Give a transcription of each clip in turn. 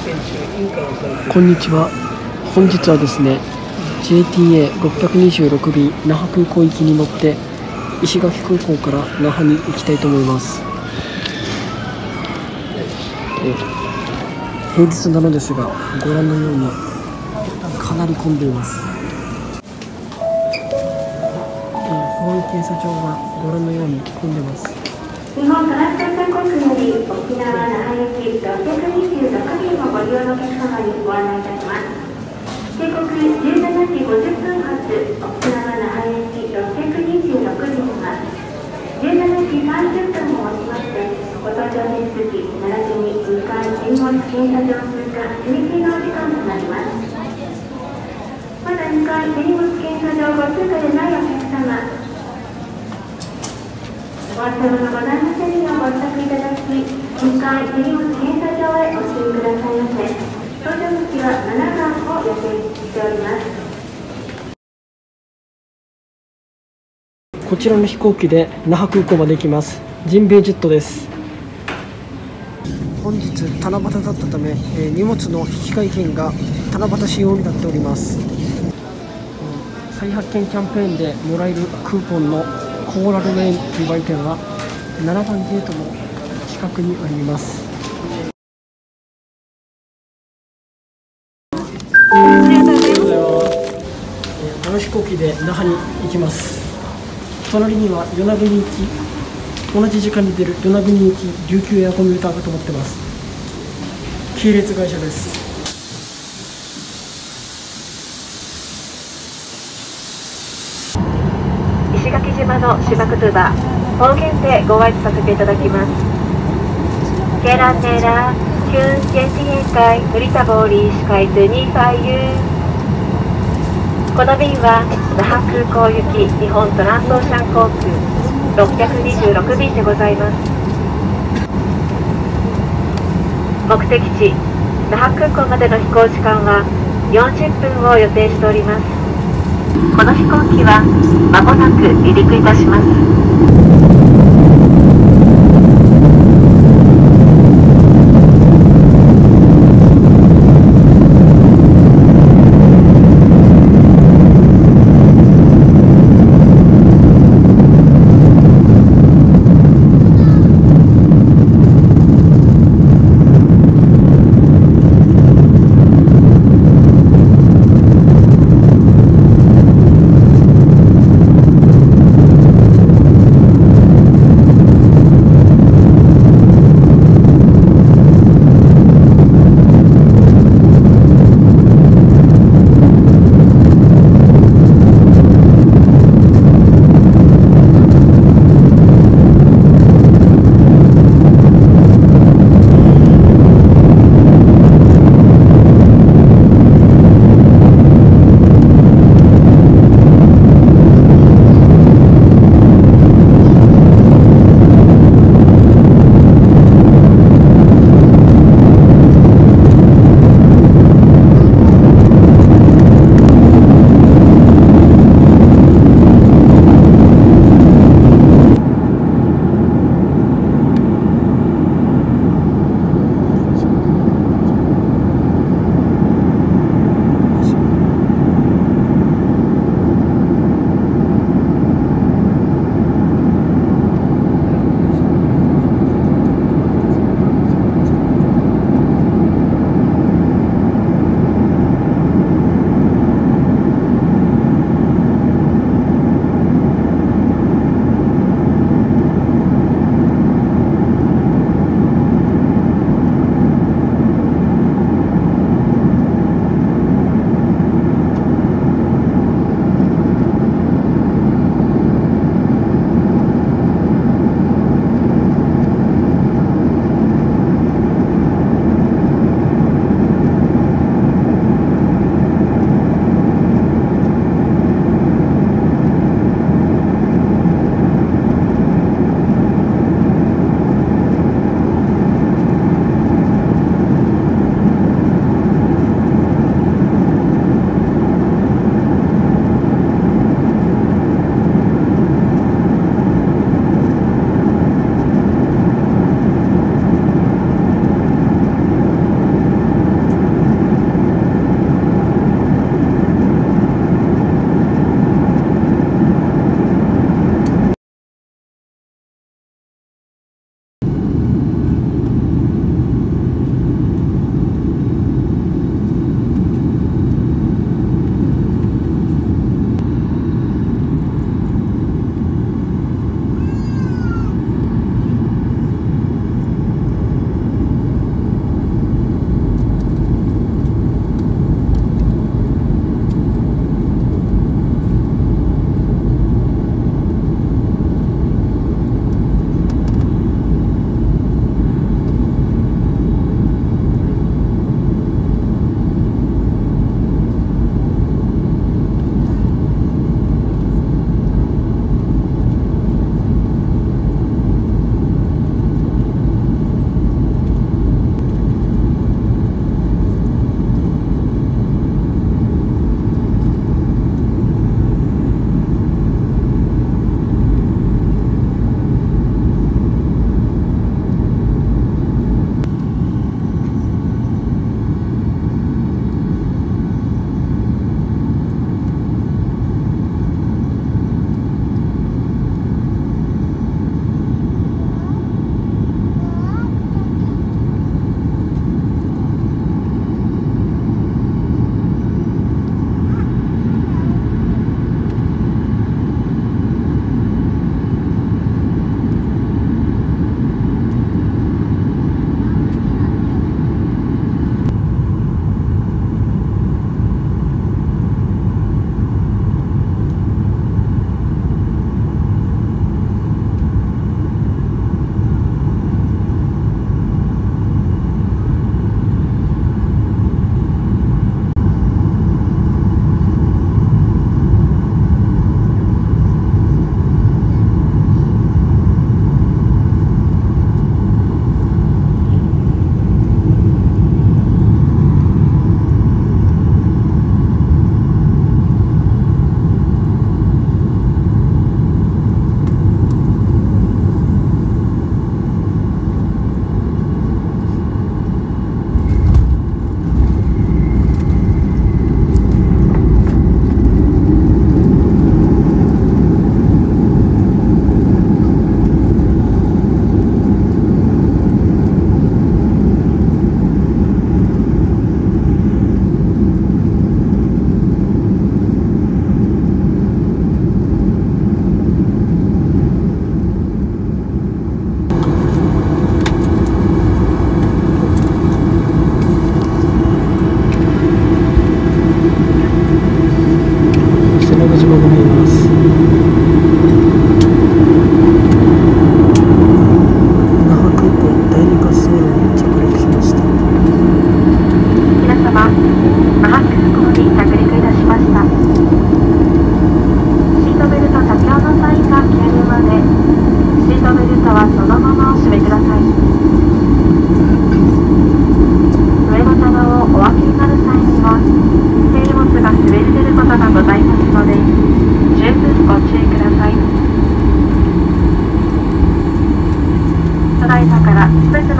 こんにちは。本日はですね、JTA626 便那覇空港行きに乗って石垣空港から那覇に行きたいと思います。平日なのですが、ご覧のようにかなり混んでいます。保安検査場はご覧のように混んでます。 日本トランス航空より沖縄那覇行き626便をご利用のお客様にご案内いたします。定刻17時50分発沖縄那覇行き626便は17時30分をもちましてご搭乗手続き並びに2回手荷物検査場通過踏切のお時間となります。まだ2回手荷物検査場ご通過でないお客様、お忘れ物ございませんようご支度いただき、2階手荷物検査場へお進みくださいませ。搭乗口は7番を予定しております。 こちらの飛行機で那覇空港まで行きます。ジンベイジェットです。本日七夕だったため、荷物の引換券が七夕仕様になっております。再発見キャンペーンでもらえるクーポンのコーラルレーンという売店は7番ゲートの近くにあります。ありがとうございます。この飛行機で那覇に行きます。隣には与那国行き、同じ時間に出る与那国行き琉球エアコミューターが止まってます。系列会社です。 石垣島の島言葉方言でご挨拶させていただきます。ケランネラキュン現地閉会フリタボーリーシカイツニーファイユー。この便は那覇空港行き日本トランスオーシャン航空626便でございます。目的地那覇空港までの飛行時間は40分を予定しております。この飛行機はまもなく離陸いたします。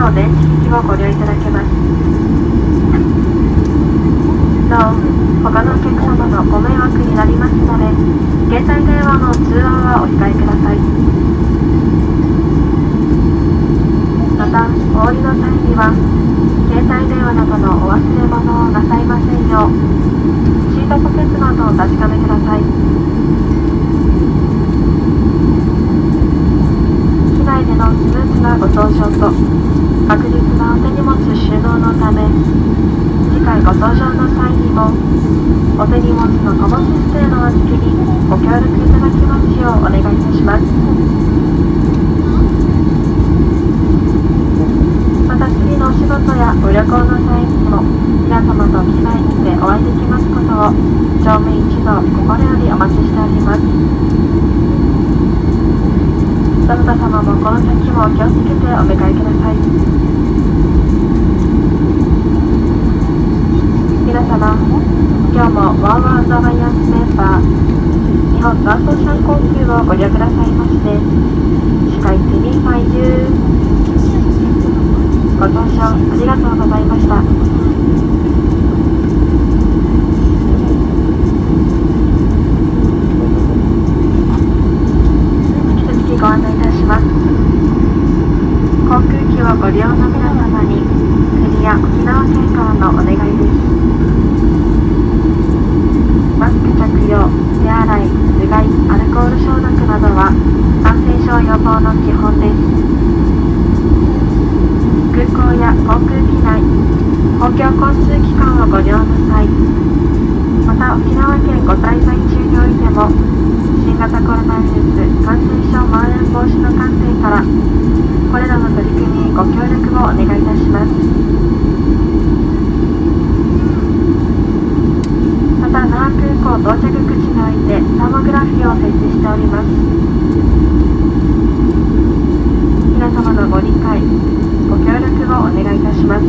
の電池機器をご利用いただけます。なお、他のお客様のご迷惑になりますので、携帯電話の通話はお控えください。また、お降りの際には、携帯電話などのお忘れ物をなさいませんよう、シートポケットなどをお確かめください。機内でのスムーズなご搭乗と確実なお手荷物収納のため、次回ご搭乗の際にもお手荷物の貨物指定の預けにご協力いただきますようお願いいたします。また次のお仕事やご旅行の際にも皆様と機内にてお会いできますことを乗務員一同心よりお待ちしております。どなた様もこの先もお気をつけてお迎えください。皆様、今日もワンワンアライアンスメンバー日本トランスオーシャン航空をご利用くださいましてスカイツリーファイユーご搭乗ありがとうございました。引き続きご案内いたします。航空機をご利用の皆様に国や沖縄県からのお願いです。マスク着用、手洗い、うがい、アルコール消毒などは感染症予防の基本です。空港や航空機内、公共交通機関をご利用の際、また沖縄県ご滞在中においても、新型コロナウイルス感染症蔓延防止の観点から、これらの取り組みにご協力をお願いいたします。また、那覇空港到着口においてサーモグラフィーを設置しております。皆様のご理解、ご協力をお願いいたします。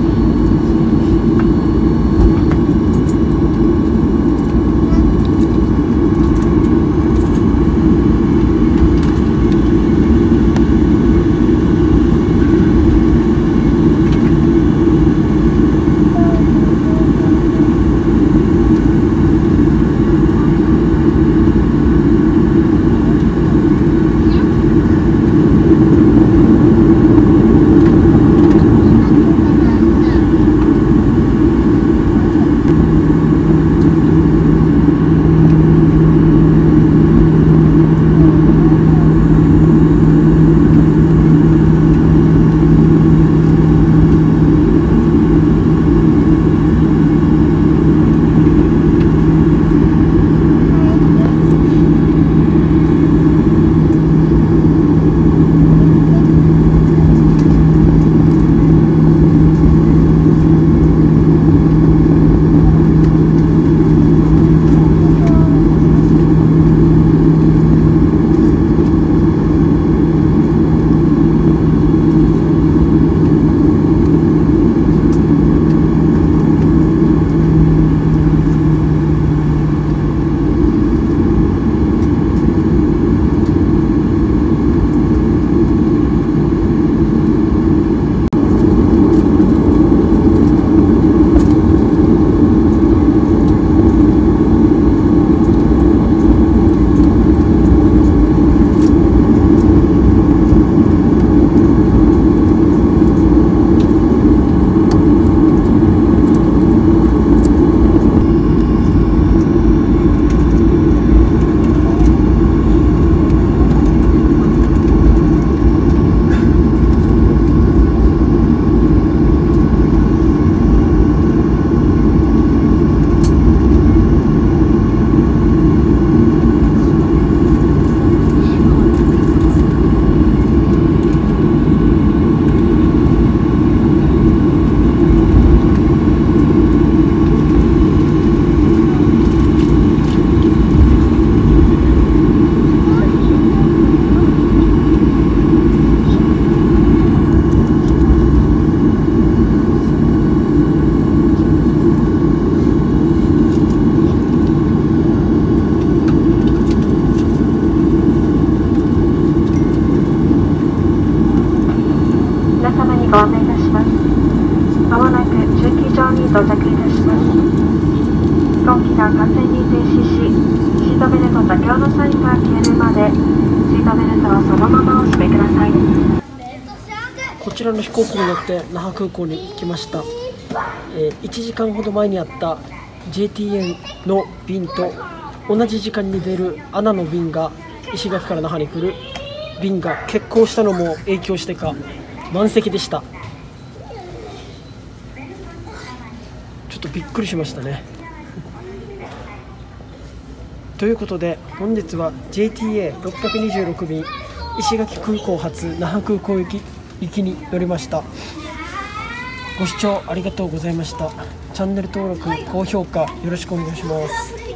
ます。まもなく駐機場に到着いたします。飛行機が完全に停止し、シートベルト着用のサインが消えるまで、シートベルトをそのままお締めください。 こちらの飛行機に乗って那覇空港に来ました。1時間ほど前にあった JTN の便と同じ時間に出るANAの便が、石垣から那覇に来る便が欠航したのも影響してか満席でした。ちょっとびっくりしましたね。ということで本日は JTA626 便石垣空港発那覇空港行きに乗りました。ご視聴ありがとうございました。チャンネル登録、高評価よろしくお願いします。